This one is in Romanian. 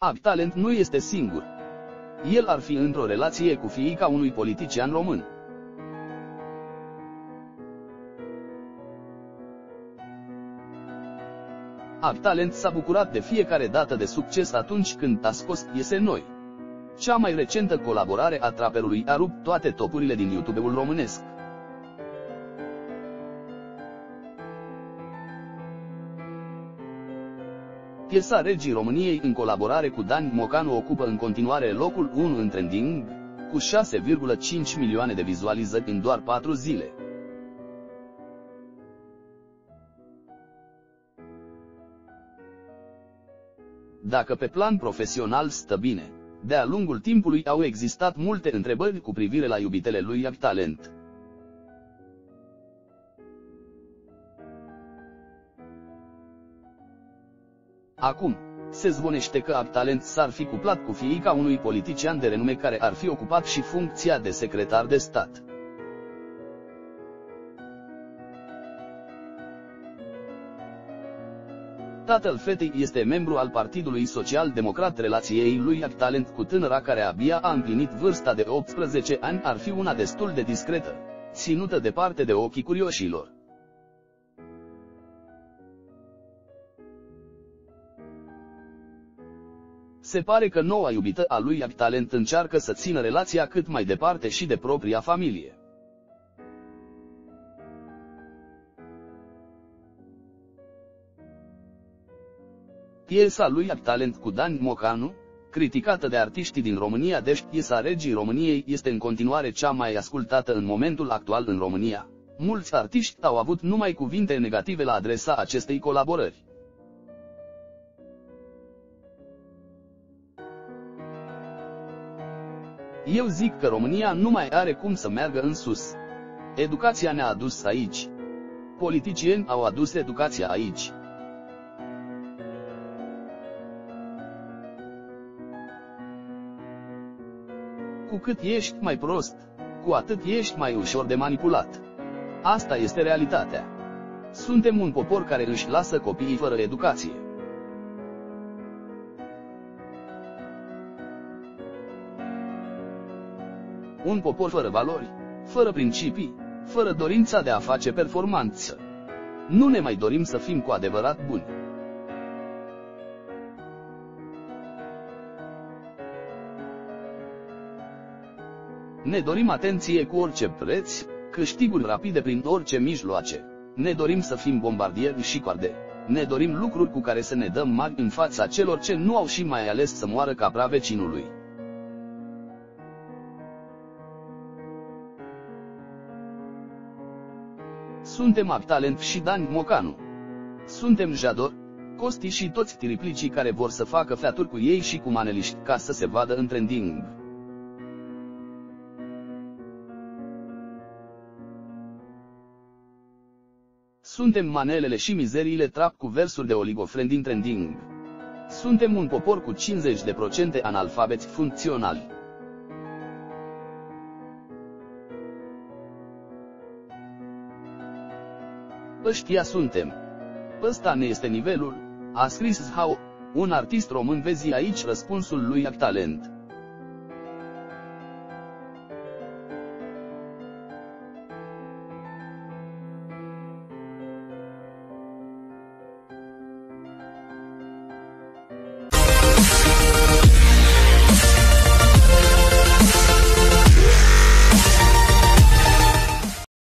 Talent nu este singur. El ar fi într-o relație cu fiica unui politician român. Talent s-a bucurat de fiecare dată de succes atunci când a scos piese noi. Cea mai recentă colaborare a traperului a rupt toate topurile din YouTube-ul românesc. Piesa Regii României în colaborare cu Dan Mocanu ocupă în continuare locul 1 în trending, cu 6,5 milioane de vizualizări în doar 4 zile. Dacă pe plan profesional stă bine, de-a lungul timpului au existat multe întrebări cu privire la iubitele lui Talent. Acum, se zvonește că Talent s-ar fi cuplat cu fiica unui politician de renume care ar fi ocupat și funcția de secretar de stat. Tatăl fetei este membru al Partidului Social-Democrat. Relației lui Talent cu tânăra care abia a împlinit vârsta de 18 ani ar fi una destul de discretă, ținută departe de ochii curioșilor. Se pare că noua iubită a lui Talent încearcă să țină relația cât mai departe și de propria familie. Piesa lui Talent cu Dan Mocanu, criticată de artiștii din România, deci piesa Regii României este în continuare cea mai ascultată în momentul actual în România. Mulți artiști au avut numai cuvinte negative la adresa acestei colaborări. Eu zic că România nu mai are cum să meargă în sus. Educația ne-a adus aici. Politicieni au adus educația aici. Cu cât ești mai prost, cu atât ești mai ușor de manipulat. Asta este realitatea. Suntem un popor care își lasă copiii fără educație. Un popor fără valori, fără principii, fără dorința de a face performanță. Nu ne mai dorim să fim cu adevărat buni. Ne dorim atenție cu orice preț, câștiguri rapide prin orice mijloace. Ne dorim să fim bombardieri și coarde. Ne dorim lucruri cu care să ne dăm mari în fața celor ce nu au și mai ales să moară capra vecinului. Suntem Talent și Dan Mocanu. Suntem Jador, Costi și toți tiriplicii care vor să facă featuri cu ei și cu maneliști ca să se vadă în trending. Suntem manelele și mizeriile trap cu versuri de oligofren din trending. Suntem un popor cu 50% analfabeți funcționali. Ăștia suntem. Ăsta ne este nivelul, a scris Zhao, un artist român. Vezi aici răspunsul lui Talent.